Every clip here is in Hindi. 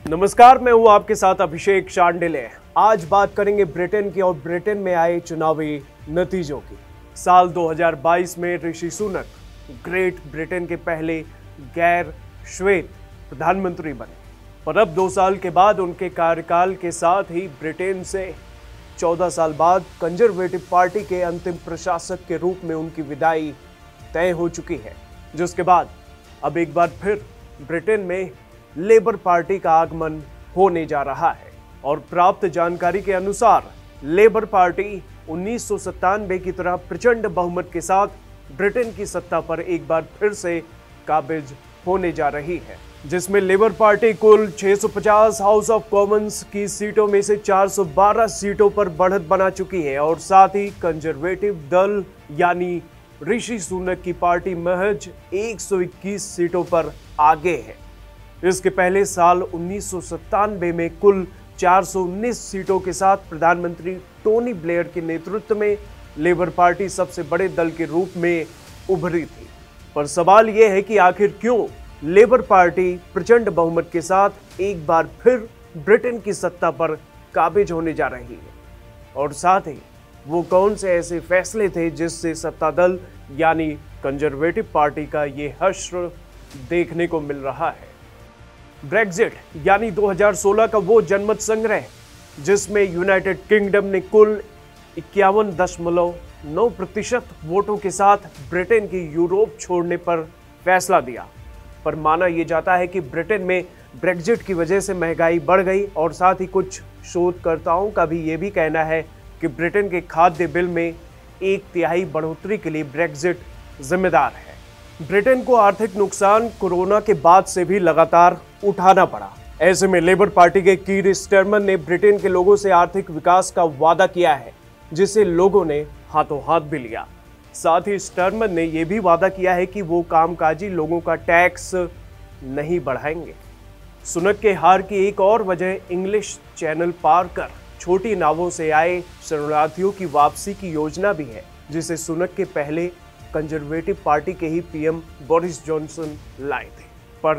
नमस्कार, मैं हूं आपके साथ अभिषेक शांडिले। आज बात करेंगे ब्रिटेन की और ब्रिटेन में आए चुनावी नतीजों की। साल 2022 में ऋषि सुनक ग्रेट ब्रिटेन के पहले गैर श्वेत प्रधानमंत्री बने, पर अब 2 साल के बाद उनके कार्यकाल के साथ ही ब्रिटेन से 14 साल बाद कंजर्वेटिव पार्टी के अंतिम प्रशासक के रूप में उनकी विदाई तय हो चुकी है, जिसके बाद अब एक बार फिर ब्रिटेन में लेबर पार्टी का आगमन होने जा रहा है। और प्राप्त जानकारी के अनुसार लेबर पार्टी 1997 की तरह प्रचंड बहुमत के साथ ब्रिटेन की सत्ता पर एक बार फिर से काबिज होने जा रही है, जिसमें लेबर पार्टी कुल 650 हाउस ऑफ कॉमन्स की सीटों में से 412 सीटों पर बढ़त बना चुकी है और साथ ही कंजर्वेटिव दल यानी ऋषि सुनक की पार्टी महज 121 सीटों पर आगे है। इसके पहले साल 1997 में कुल 419 सीटों के साथ प्रधानमंत्री टोनी ब्लेयर के नेतृत्व में लेबर पार्टी सबसे बड़े दल के रूप में उभरी थी। पर सवाल यह है कि आखिर क्यों लेबर पार्टी प्रचंड बहुमत के साथ एक बार फिर ब्रिटेन की सत्ता पर काबिज होने जा रही है, और साथ ही वो कौन से ऐसे फैसले थे जिससे सत्ता दल यानी कंजर्वेटिव पार्टी का ये हश्र देखने को मिल रहा है। ब्रेक्जिट यानी 2016 का वो जनमत संग्रह जिसमें यूनाइटेड किंगडम ने कुल 51.9% वोटों के साथ ब्रिटेन की यूरोप छोड़ने पर फैसला दिया, पर माना यह जाता है कि ब्रिटेन में ब्रेक्जिट की वजह से महंगाई बढ़ गई, और साथ ही कुछ शोधकर्ताओं का भी ये भी कहना है कि ब्रिटेन के खाद्य बिल में 1/3 बढ़ोतरी के लिए ब्रेक्जिट जिम्मेदार है। ब्रिटेन को आर्थिक नुकसान कोरोना के बाद से भी लगातार उठाना पड़ा। ऐसे में लेबर पार्टी के कीर स्टारमर ने ब्रिटेन के लोगों से आर्थिक विकास का वादा किया है, जिसे लोगों ने हाथों हाथ भी लिया। साथ ही स्टारमर ने यह भी वादा किया है कि वो कामकाजी लोगों का टैक्स नहीं बढ़ाएंगे। सुनक के हार की एक और वजह इंग्लिश चैनल पार कर छोटी नावों से आए शरणार्थियों की वापसी की योजना भी है, जिसे सुनक के पहले कंजर्वेटिव पार्टी के ही पीएम बोरिस जॉनसन लाए थे। पर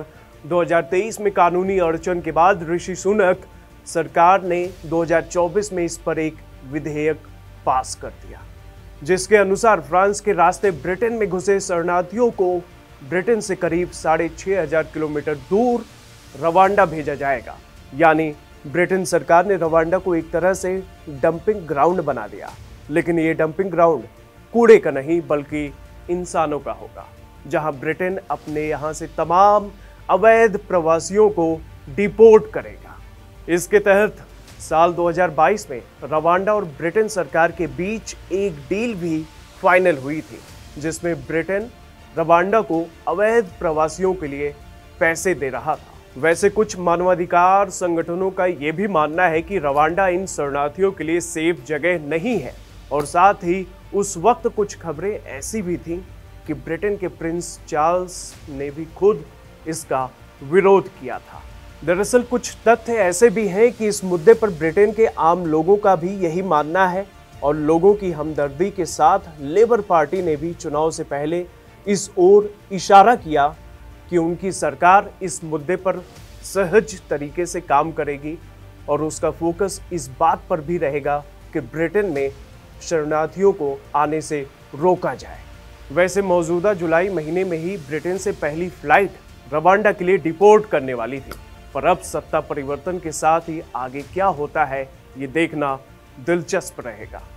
2023 में कानूनी अड़चन के बाद ऋषि सुनक सरकार ने 2024 में इस पर एक विधेयक पास कर दिया, जिसके अनुसार फ्रांस के रास्ते ब्रिटेन में घुसे शरणार्थियों को ब्रिटेन से करीब 6,500 किलोमीटर दूर रवांडा भेजा जाएगा। यानी ब्रिटेन सरकार ने रवांडा को एक तरह से डंपिंग ग्राउंड बना दिया, लेकिन ये डंपिंग ग्राउंड कूड़े का नहीं बल्कि इंसानों का होगा, जहां ब्रिटेन अपने यहां से तमाम अवैध प्रवासियों को डिपोर्ट करेगा। इसके तहत साल 2022 में रवांडा और ब्रिटेन सरकार के बीच एक डील भी फाइनल हुई थी, जिसमें ब्रिटेन रवांडा को अवैध प्रवासियों के लिए पैसे दे रहा था। वैसे कुछ मानवाधिकार संगठनों का यह भी मानना है कि रवांडा इन शरणार्थियों के लिए सेफ जगह नहीं है, और साथ ही उस वक्त कुछ खबरें ऐसी भी थीं कि ब्रिटेन के प्रिंस चार्ल्स ने भी खुद इसका विरोध किया था। दरअसल कुछ तथ्य ऐसे भी हैं कि इस मुद्दे पर ब्रिटेन के आम लोगों का भी यही मानना है, और लोगों की हमदर्दी के साथ लेबर पार्टी ने भी चुनाव से पहले इस ओर इशारा किया कि उनकी सरकार इस मुद्दे पर सहज तरीके से काम करेगी, और उसका फोकस इस बात पर भी रहेगा कि ब्रिटेन में शरणार्थियों को आने से रोका जाए। वैसे मौजूदा जुलाई महीने में ही ब्रिटेन से पहली फ्लाइट रवांडा के लिए डिपोर्ट करने वाली थी, पर अब सत्ता परिवर्तन के साथ ही आगे क्या होता है ये देखना दिलचस्प रहेगा।